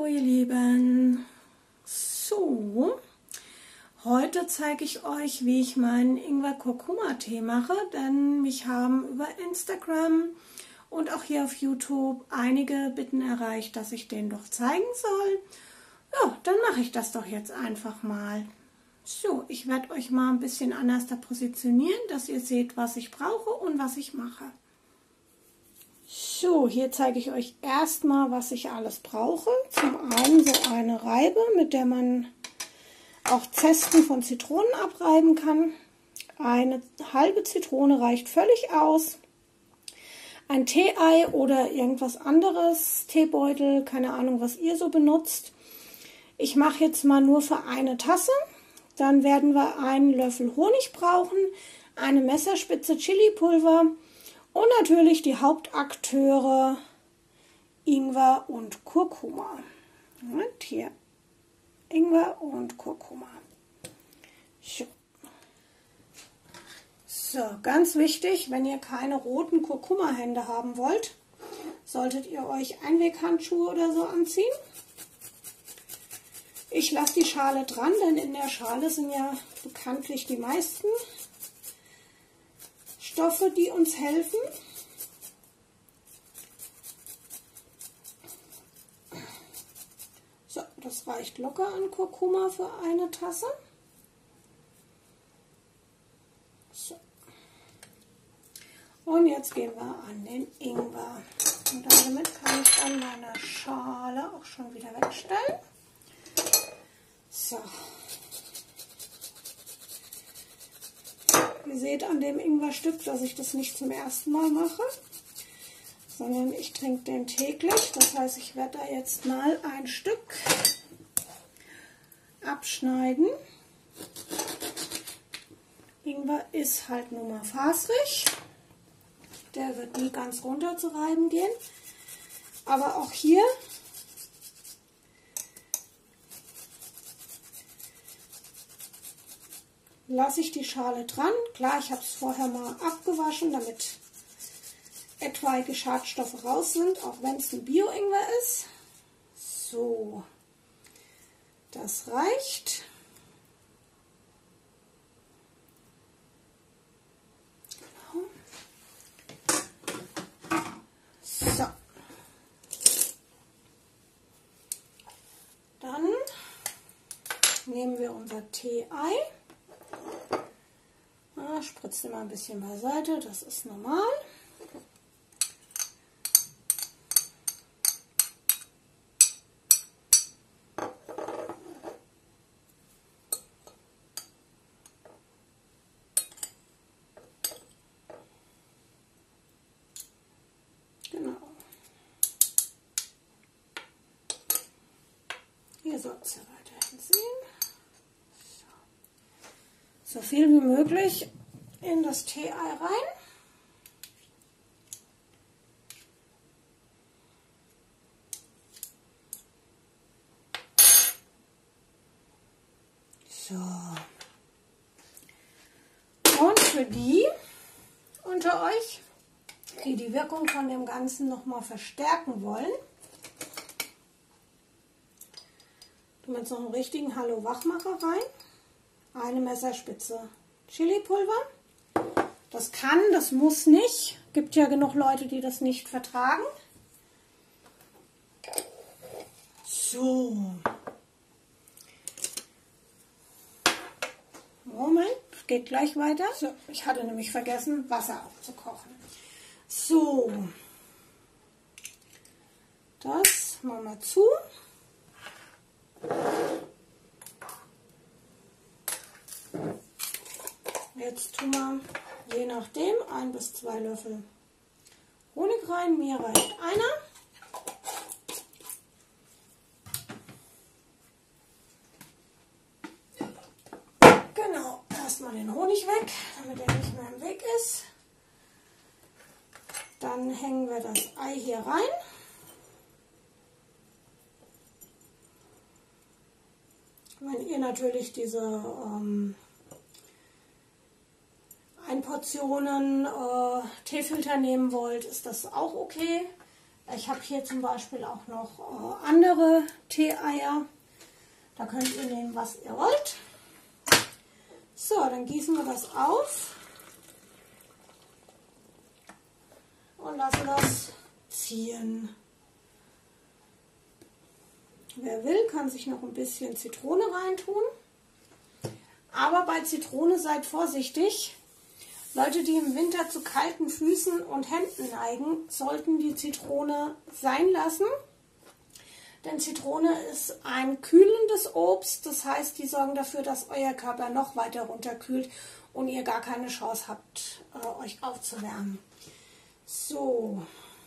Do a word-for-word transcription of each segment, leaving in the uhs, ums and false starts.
ihr Lieben, so, heute zeige ich euch, wie ich meinen Ingwer-Kurkuma-Tee mache, denn mich haben über Instagram und auch hier auf YouTube einige Bitten erreicht, dass ich den doch zeigen soll. Ja, dann mache ich das doch jetzt einfach mal. So, ich werde euch mal ein bisschen anders da positionieren, dass ihr seht, was ich brauche und was ich mache. So, hier zeige ich euch erstmal, was ich alles brauche. Zum einen so eine Reibe, mit der man auch Zesten von Zitronen abreiben kann. Eine halbe Zitrone reicht völlig aus. Ein Tee-Ei oder irgendwas anderes, Teebeutel, keine Ahnung, was ihr so benutzt. Ich mache jetzt mal nur für eine Tasse. Dann werden wir einen Löffel Honig brauchen, eine Messerspitze Chilipulver und natürlich die Hauptakteure Ingwer und Kurkuma. Und hier Ingwer und Kurkuma. So. So, ganz wichtig, wenn ihr keine roten Kurkuma-Hände haben wollt, solltet ihr euch Einweghandschuhe oder so anziehen. Ich lasse die Schale dran, denn in der Schale sind ja bekanntlich die meisten Stoffe, die uns helfen. So, das reicht locker an Kurkuma für eine Tasse. So. Und jetzt gehen wir an den Ingwer. Und damit kann ich dann meine Schale auch schon wieder wegstellen. So. Ihr seht an dem Ingwerstück, dass ich das nicht zum ersten Mal mache, sondern ich trinke den täglich. Das heißt, ich werde da jetzt mal ein Stück abschneiden. Ingwer ist halt nur mal faserig. Der wird nie ganz runter zu reiben gehen. Aber auch hier lasse ich die Schale dran. Klar, ich habe es vorher mal abgewaschen, damit etwaige Schadstoffe raus sind, auch wenn es ein Bio-Ingwer ist. So, das reicht. Genau. So. Dann nehmen wir unser Tee-Ei. Ah, spritze mal ein bisschen beiseite, das ist normal. Genau. Hier soll es ja weiterhin sehen. So viel wie möglich in das Tee-Ei rein. So. Und für die unter euch, die die Wirkung von dem Ganzen nochmal verstärken wollen, tun wir jetzt noch einen richtigen Hallo-Wachmacher rein. Eine Messerspitze Chilipulver. Das kann, das muss nicht. Gibt ja genug Leute, die das nicht vertragen. So. Moment, geht gleich weiter. So, ich hatte nämlich vergessen, Wasser aufzukochen. So. Das machen wir zu. Jetzt tun wir je nachdem ein bis zwei Löffel Honig rein. Mir reicht einer. Genau, erstmal den Honig weg, damit er nicht mehr im Weg ist. Dann hängen wir das Ei hier rein. Wenn ihr natürlich diese ähm, Einportionen äh, Teefilter nehmen wollt, ist das auch okay. Ich habe hier zum Beispiel auch noch äh, andere Tee-Eier. Da könnt ihr nehmen, was ihr wollt. So, dann gießen wir das auf und lassen das ziehen. Wer will, kann sich noch ein bisschen Zitrone reintun. Aber bei Zitrone seid vorsichtig. Leute, die im Winter zu kalten Füßen und Händen neigen, sollten die Zitrone sein lassen. Denn Zitrone ist ein kühlendes Obst. Das heißt, die sorgen dafür, dass euer Körper noch weiter runterkühlt und ihr gar keine Chance habt, äh, euch aufzuwärmen. So.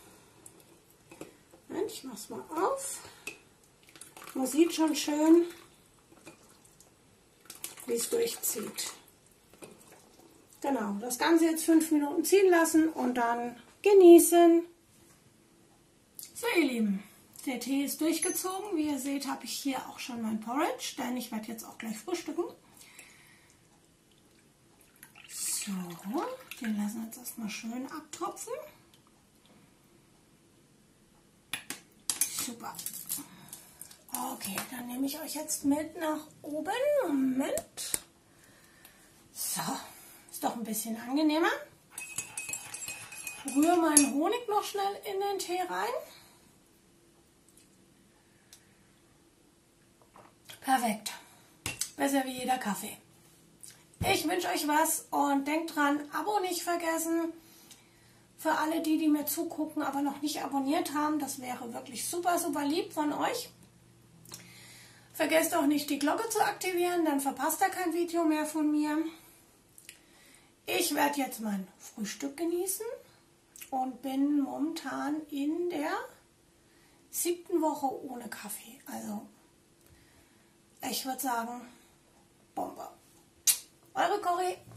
Ich mache es mal auf. Man sieht schon schön, wie es durchzieht. Genau, das Ganze jetzt fünf Minuten ziehen lassen und dann genießen. So ihr Lieben, der Tee ist durchgezogen. Wie ihr seht, habe ich hier auch schon mein Porridge, denn ich werde jetzt auch gleich frühstücken. So, den lassen wir jetzt erstmal schön abtropfen. Super. Okay, dann nehme ich euch jetzt mit nach oben. Moment. So. Doch ein bisschen angenehmer. Rühre meinen Honig noch schnell in den Tee rein. Perfekt. Besser wie jeder Kaffee. Ich wünsche euch was und denkt dran, Abo nicht vergessen. Für alle die, die mir zugucken, aber noch nicht abonniert haben, das wäre wirklich super, super lieb von euch. Vergesst auch nicht, die Glocke zu aktivieren, dann verpasst ihr kein Video mehr von mir. Ich werde jetzt mein Frühstück genießen und bin momentan in der siebten Woche ohne Kaffee. Also ich würde sagen, Bombe. Eure Cory.